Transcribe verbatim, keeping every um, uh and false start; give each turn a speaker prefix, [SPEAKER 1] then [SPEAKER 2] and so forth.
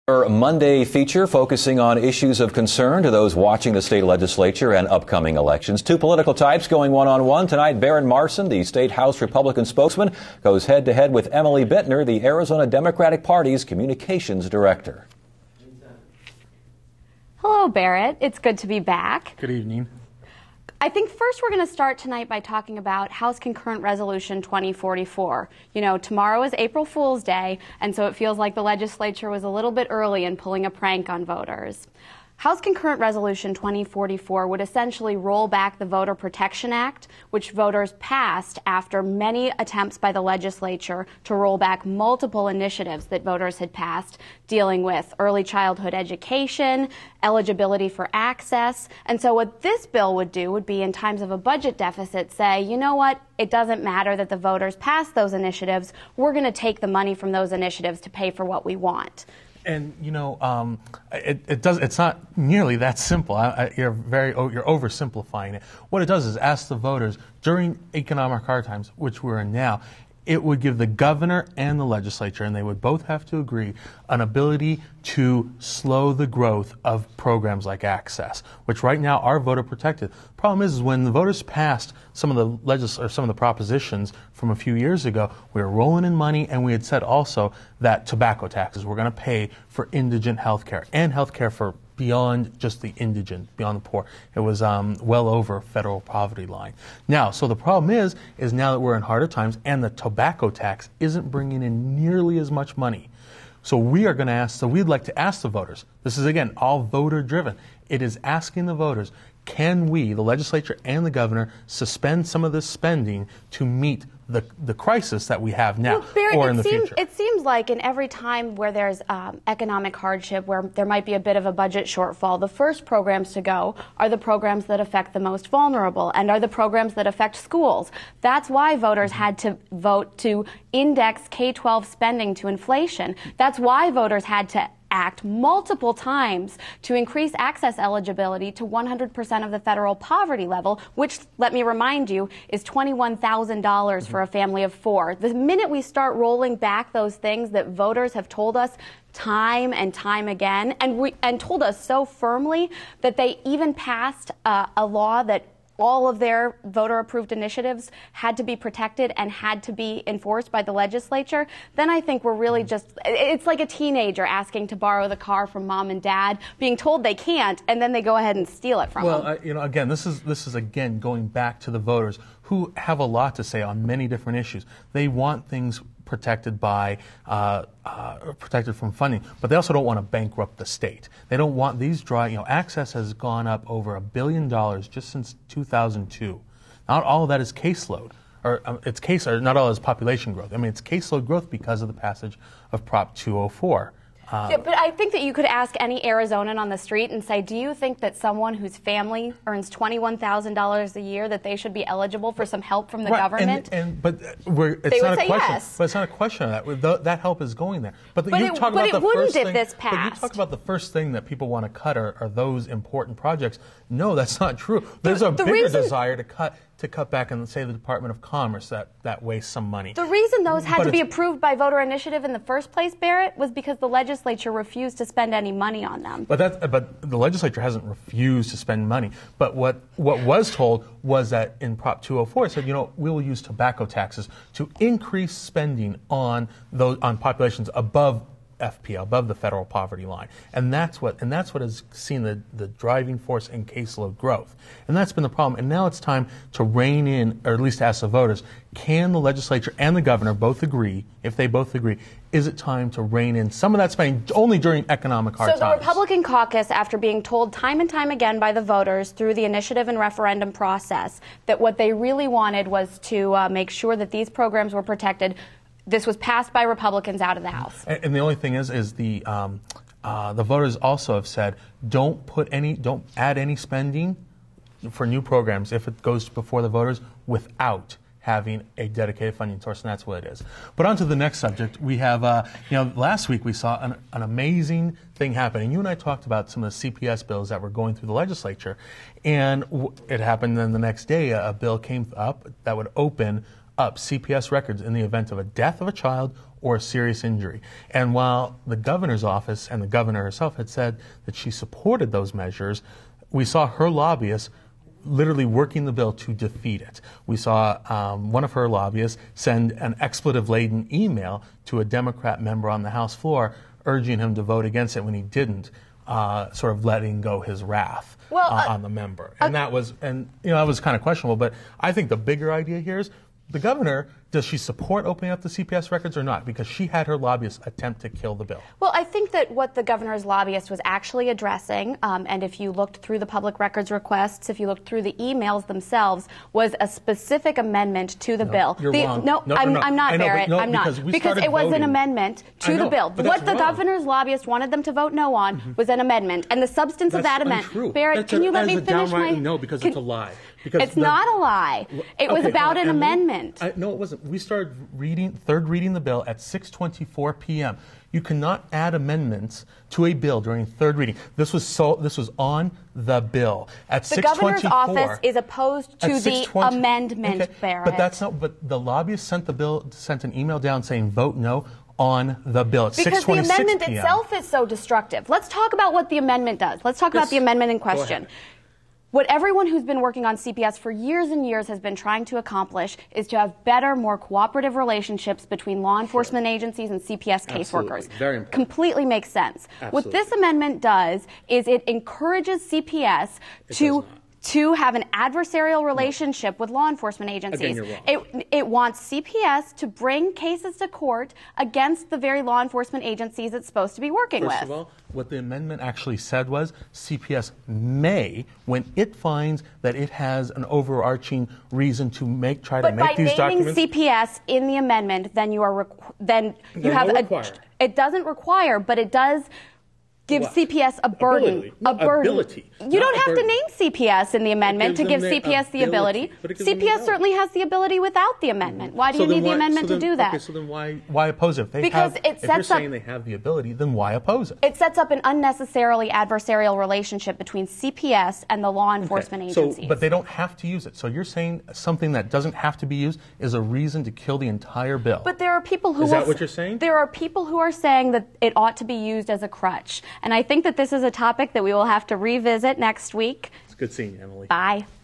[SPEAKER 1] Our Monday feature focusing on issues of concern to those watching the state legislature and upcoming elections. Two political types going one-on-one. Tonight, Barron Marson, the state House Republican spokesman, goes head-to-head with Emily Bittner, the Arizona Democratic Party's communications director.
[SPEAKER 2] Hello, Barrett. It's good to be back.
[SPEAKER 3] Good evening.
[SPEAKER 2] I think first we're going to start tonight by talking about House Concurrent Resolution twenty forty-four. You know, tomorrow is April Fool's Day, and so it feels like the legislature was a little bit early in pulling a prank on voters. House Concurrent Resolution twenty forty-four would essentially roll back the Voter Protection Act, which voters passed after many attempts by the legislature to roll back multiple initiatives that voters had passed dealing with early childhood education, eligibility for access. And so what this bill would do would be, in times of a budget deficit, say, you know what, it doesn't matter that the voters passed those initiatives. We're going to take the money from those initiatives to pay for what we want.
[SPEAKER 3] And you know, um, it, it does. It's not nearly that simple. I, I, you're very, you're oversimplifying it. What it does is ask the voters during economic hard times, which we're in now. It would give the governor and the legislature, and they would both have to agree, an ability to slow the growth of programs like Access, which right now are voter protected. The problem is, is when the voters passed some of the legis- or some of the propositions from a few years ago, we were rolling in money, and we had said also that tobacco taxes were going to pay for indigent health care and health care for beyond just the indigent, beyond the poor. It was um, well over federal poverty line. Now, so the problem is, is now that we're in harder times and the tobacco tax isn't bringing in nearly as much money. So we are going to ask, so we'd like to ask the voters, this is again all voter driven. It is asking the voters, can we, the legislature and the governor, suspend some of this spending to meet the the crisis that we have now,
[SPEAKER 2] well, Barrett,
[SPEAKER 3] or in the
[SPEAKER 2] seems,
[SPEAKER 3] future?
[SPEAKER 2] It seems like in every time where there's um, economic hardship, where there might be a bit of a budget shortfall, the first programs to go are the programs that affect the most vulnerable and are the programs that affect schools. That's why voters had to vote to index K twelve spending to inflation. That's why voters had to act multiple times to increase access eligibility to one hundred percent of the federal poverty level, which, let me remind you, is twenty-one thousand dollars mm-hmm. for a family of four. The minute we start rolling back those things that voters have told us time and time again, and, we, and told us so firmly that they even passed uh, a law that all of their voter-approved initiatives had to be protected and had to be enforced by the legislature, then I think we're really just, it's like a teenager asking to borrow the car from mom and dad, being told they can't, and then they go ahead and steal it from
[SPEAKER 3] well,
[SPEAKER 2] them.
[SPEAKER 3] Well, uh, you know, again, this is, this is again going back to the voters who have a lot to say on many different issues. They want things protected by, uh, uh, protected from funding, but they also don't want to bankrupt the state. They don't want these dry, you know, Access has gone up over a billion dollars just since two thousand two. Not all of that is caseload, or um, it's case, or not all is population growth. I mean, it's caseload growth because of the passage of Prop two oh four. Um,
[SPEAKER 2] yeah, but I think that you could ask any Arizonan on the street and say, do you think that someone whose family earns twenty-one thousand dollars a year, that they should be eligible for some help from the
[SPEAKER 3] right,
[SPEAKER 2] government?
[SPEAKER 3] And, and, but we're, it's
[SPEAKER 2] they
[SPEAKER 3] not
[SPEAKER 2] would
[SPEAKER 3] a
[SPEAKER 2] say
[SPEAKER 3] question.
[SPEAKER 2] yes.
[SPEAKER 3] But it's not a question of that. That help is going there. But, the,
[SPEAKER 2] but
[SPEAKER 3] you
[SPEAKER 2] it,
[SPEAKER 3] talk
[SPEAKER 2] but
[SPEAKER 3] about
[SPEAKER 2] it
[SPEAKER 3] the
[SPEAKER 2] wouldn't
[SPEAKER 3] first
[SPEAKER 2] if
[SPEAKER 3] thing,
[SPEAKER 2] this
[SPEAKER 3] But you
[SPEAKER 2] passed.
[SPEAKER 3] talk about the first thing that people want to cut are, are those important projects. No, that's not true. There's a
[SPEAKER 2] the
[SPEAKER 3] bigger
[SPEAKER 2] reason,
[SPEAKER 3] desire to cut to cut back and say the Department of Commerce that, that wastes some money.
[SPEAKER 2] The reason those had
[SPEAKER 3] but
[SPEAKER 2] to be approved by voter initiative in the first place, Barrett, was because the legislature refused to spend any money on them.
[SPEAKER 3] But that, but the legislature hasn't refused to spend money. But what what was told was that in Prop two oh four, it said, you know, we will use tobacco taxes to increase spending on those on populations above F P L, above the federal poverty line, and that's what and that's what has seen the the driving force in caseload growth, and that's been the problem. And now it's time to rein in, or at least ask the voters: can the legislature and the governor both agree? If they both agree, is it time to rein in some of that spending only during economic hard times?
[SPEAKER 2] So the Republican caucus, after being told time and time again by the voters through the initiative and referendum process that what they really wanted was to uh, make sure that these programs were protected, this was passed by Republicans out of the House.
[SPEAKER 3] And, and the only thing is, is the um, uh, the voters also have said, don't put any, don't add any spending for new programs if it goes before the voters without having a dedicated funding source, and that's what it is. But on to the next subject. We have, uh, you know, last week we saw an, an amazing thing happen, and you and I talked about some of the C P S bills that were going through the legislature, and w- it happened then the next day a, a bill came up that would open up C P S records in the event of a death of a child or serious injury. And while the governor's office and the governor herself had said that she supported those measures, we saw her lobbyists literally working the bill to defeat it. We saw um, one of her lobbyists send an expletive-laden email to a Democrat member on the House floor urging him to vote against it when he didn't, uh, sort of letting go his wrath
[SPEAKER 2] well,
[SPEAKER 3] uh,
[SPEAKER 2] uh,
[SPEAKER 3] on the member. And uh, that was, and you know, that was kind of questionable, but I think the bigger idea here is the governor, does she support opening up the C P S records or not? Because she had her lobbyists attempt to kill the bill.
[SPEAKER 2] Well, I think that what the governor's lobbyist was actually addressing, um, and if you looked through the public records requests, if you looked through the emails themselves, was a specific amendment to the
[SPEAKER 3] no,
[SPEAKER 2] bill.
[SPEAKER 3] You're
[SPEAKER 2] the,
[SPEAKER 3] wrong.
[SPEAKER 2] No,
[SPEAKER 3] no,
[SPEAKER 2] I'm,
[SPEAKER 3] no,
[SPEAKER 2] I'm not,
[SPEAKER 3] know,
[SPEAKER 2] Barrett.
[SPEAKER 3] No,
[SPEAKER 2] I'm not.
[SPEAKER 3] Because, we
[SPEAKER 2] because it was
[SPEAKER 3] voting.
[SPEAKER 2] an amendment to
[SPEAKER 3] know,
[SPEAKER 2] the bill. What the
[SPEAKER 3] wrong.
[SPEAKER 2] governor's lobbyist wanted them to vote no on mm-hmm. was an amendment. And the substance
[SPEAKER 3] That's
[SPEAKER 2] of that amendment.
[SPEAKER 3] Untrue.
[SPEAKER 2] Barrett,
[SPEAKER 3] That's
[SPEAKER 2] can
[SPEAKER 3] a,
[SPEAKER 2] you let me finish my...
[SPEAKER 3] No, because
[SPEAKER 2] can,
[SPEAKER 3] it's a lie. Because
[SPEAKER 2] it's
[SPEAKER 3] the,
[SPEAKER 2] not a lie. It was
[SPEAKER 3] okay,
[SPEAKER 2] about
[SPEAKER 3] well,
[SPEAKER 2] an
[SPEAKER 3] Emily,
[SPEAKER 2] amendment.
[SPEAKER 3] I, no, it wasn't. We started reading, third reading the bill at six twenty-four p m You cannot add amendments to a bill during third reading. This was so. This was on the bill at
[SPEAKER 2] the
[SPEAKER 3] six twenty-four.
[SPEAKER 2] The governor's office is opposed to the amendment,
[SPEAKER 3] okay,
[SPEAKER 2] Barrett.
[SPEAKER 3] But that's not. But the lobbyist sent the bill, sent an email down saying vote no on the bill at
[SPEAKER 2] because the amendment itself is so destructive. Let's talk about what the amendment does. Let's talk yes. about the amendment in question. What everyone who's been working on C P S for years and years has been trying to accomplish is to have better, more cooperative relationships between law enforcement sure. agencies and C P S caseworkers.
[SPEAKER 3] Very important.
[SPEAKER 2] Completely makes sense.
[SPEAKER 3] Absolutely.
[SPEAKER 2] What this amendment does is it encourages C P S
[SPEAKER 3] it
[SPEAKER 2] to to have an adversarial relationship no. with law enforcement agencies.
[SPEAKER 3] Again, you're wrong.
[SPEAKER 2] It, it wants C P S to bring cases to court against the very law enforcement agencies it's supposed to be working
[SPEAKER 3] First
[SPEAKER 2] with.
[SPEAKER 3] Of all, what the amendment actually said was C P S may, when it finds that it has an overarching reason to make try
[SPEAKER 2] but
[SPEAKER 3] to make these documents.
[SPEAKER 2] But by naming C P S in the amendment, then you are requ- then you
[SPEAKER 3] no,
[SPEAKER 2] have
[SPEAKER 3] no
[SPEAKER 2] a.
[SPEAKER 3] Require.
[SPEAKER 2] It doesn't require, but it does. Give
[SPEAKER 3] what?
[SPEAKER 2] C P S a burden.
[SPEAKER 3] Ability. No,
[SPEAKER 2] a burden.
[SPEAKER 3] Ability.
[SPEAKER 2] You
[SPEAKER 3] Not
[SPEAKER 2] don't have
[SPEAKER 3] burden.
[SPEAKER 2] to name C P S in the amendment to give C P S the ability. C P S certainly has the ability without the amendment. Why do
[SPEAKER 3] so
[SPEAKER 2] you need
[SPEAKER 3] why,
[SPEAKER 2] the amendment
[SPEAKER 3] so then,
[SPEAKER 2] to do that?
[SPEAKER 3] Okay, so then why why oppose it? If they
[SPEAKER 2] because
[SPEAKER 3] have,
[SPEAKER 2] it sets
[SPEAKER 3] if you're
[SPEAKER 2] up,
[SPEAKER 3] saying they have the ability, then why oppose it?
[SPEAKER 2] It sets up an unnecessarily adversarial relationship between C P S and the law enforcement
[SPEAKER 3] okay.
[SPEAKER 2] agencies.
[SPEAKER 3] So, but they don't have to use it. So you're saying something that doesn't have to be used is a reason to kill the entire bill.
[SPEAKER 2] But there are people who
[SPEAKER 3] is
[SPEAKER 2] will,
[SPEAKER 3] that what you're saying?
[SPEAKER 2] There are people who are saying that it ought to be used as a crutch, and I think that this is a topic that we will have to revisit next week.
[SPEAKER 3] It's good seeing you, Emily.
[SPEAKER 2] Bye.